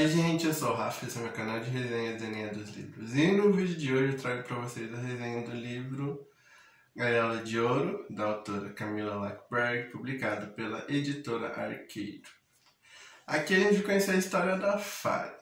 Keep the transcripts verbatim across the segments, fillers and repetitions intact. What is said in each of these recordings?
Oi gente, eu sou o Rafa, esse é o meu canal de resenhas da Linha dos Livros. E no vídeo de hoje eu trago para vocês a resenha do livro Gaiola de Ouro, da autora Camilla Lackberg, publicado pela editora Arqueiro. Aqui a gente vai conhecer a história da Fari.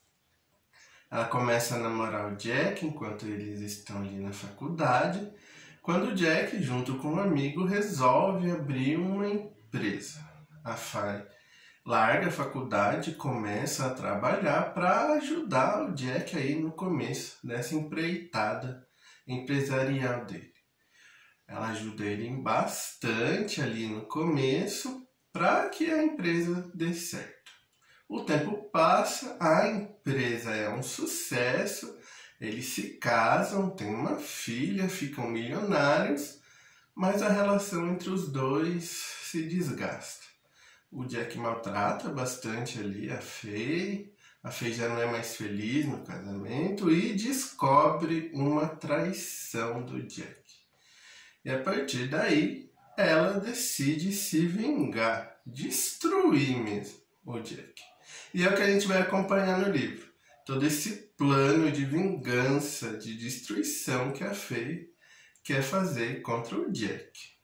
Ela começa a namorar o Jack enquanto eles estão ali na faculdade, quando o Jack, junto com um amigo, resolve abrir uma empresa. A Fari larga a faculdade e começa a trabalhar para ajudar o Jack aí no começo dessa empreitada empresarial dele. Ela ajuda ele bastante ali no começo para que a empresa dê certo. O tempo passa, a empresa é um sucesso, eles se casam, têm uma filha, ficam milionários, mas a relação entre os dois se desgasta. O Jack maltrata bastante ali a Faye, a Faye já não é mais feliz no casamento e descobre uma traição do Jack. E a partir daí, ela decide se vingar, destruir mesmo o Jack. E é o que a gente vai acompanhar no livro. Todo esse plano de vingança, de destruição que a Faye quer fazer contra o Jack.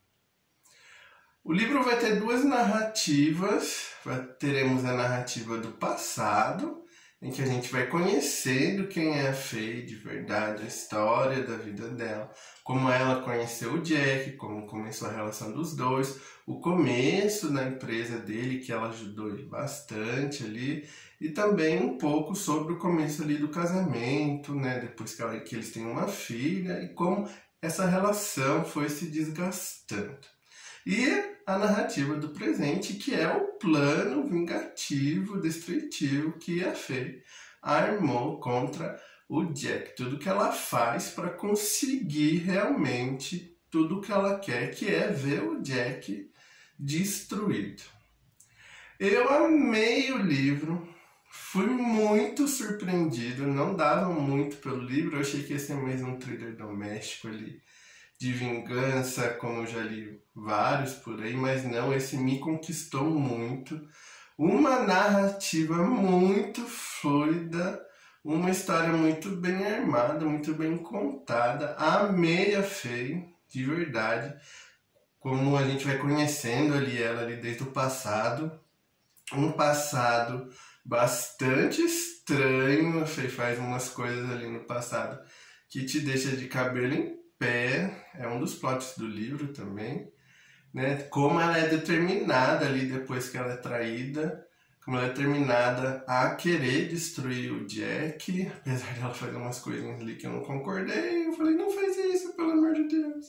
O livro vai ter duas narrativas. Teremos a narrativa do passado, em que a gente vai conhecendo quem é a Faye de verdade, a história da vida dela, como ela conheceu o Jack, como começou a relação dos dois, o começo na empresa dele, que ela ajudou ele bastante ali, e também um pouco sobre o começo ali do casamento, né, depois que, ela, que eles têm uma filha, e como essa relação foi se desgastando. E a narrativa do presente, que é o plano vingativo, destrutivo que a Faye armou contra o Jack. Tudo que ela faz para conseguir realmente tudo o que ela quer, que é ver o Jack destruído. Eu amei o livro, fui muito surpreendido, não dava muito pelo livro, eu achei que ia ser mais um thriller doméstico ali, de vingança, como eu já li vários por aí, mas não, esse me conquistou muito. Uma narrativa muito fluida, uma história muito bem armada, muito bem contada. Amei a Faye, de verdade, como a gente vai conhecendo ali ela ali desde o passado. Um passado bastante estranho, a Faye faz umas coisas ali no passado que te deixa de cabelo em pé, é um dos plots do livro também, né? Como ela é determinada ali depois que ela é traída, como ela é determinada a querer destruir o Jack, apesar dela fazer umas coisinhas ali que eu não concordei, eu falei, não faz isso, pelo amor de Deus.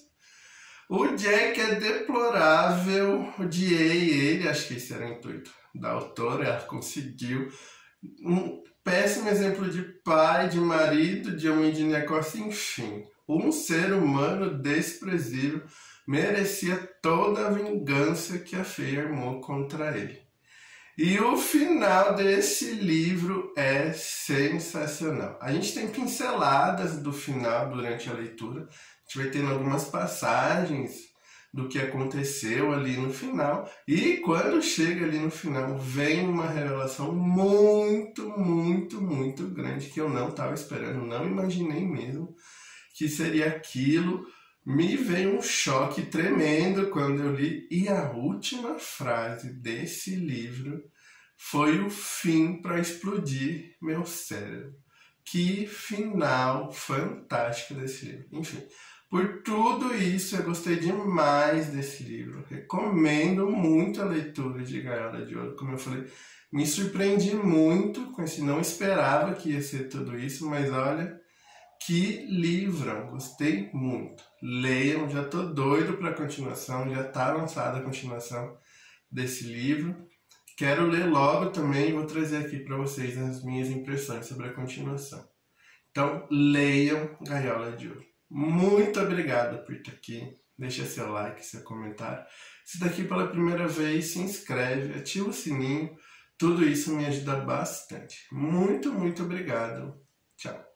O Jack é deplorável, odiei ele, acho que esse era o intuito da autora, ela conseguiu. Um péssimo exemplo de pai, de marido, de homem de negócio, enfim. Um ser humano desprezível merecia toda a vingança que a Faye armou contra ele. E o final desse livro é sensacional. A gente tem pinceladas do final durante a leitura. A gente vai tendo algumas passagens do que aconteceu ali no final. E quando chega ali no final, vem uma revelação muito, muito, muito grande que eu não estava esperando, não imaginei mesmo que seria aquilo. Me veio um choque tremendo quando eu li, e a última frase desse livro foi o fim para explodir meu cérebro. Que final fantástico desse livro. Enfim, por tudo isso eu gostei demais desse livro. Recomendo muito a leitura de Gaiola de Ouro. Como eu falei, me surpreendi muito com esse, não esperava que ia ser tudo isso, mas olha, que livrão, gostei muito. Leiam, já tô doido para a continuação, já tá lançada a continuação desse livro. Quero ler logo também e vou trazer aqui para vocês as minhas impressões sobre a continuação. Então, leiam Gaiola de Ouro. Muito obrigado por estar aqui. Deixa seu like, seu comentário. Se está aqui pela primeira vez, se inscreve, ativa o sininho. Tudo isso me ajuda bastante. Muito, muito obrigado. Tchau.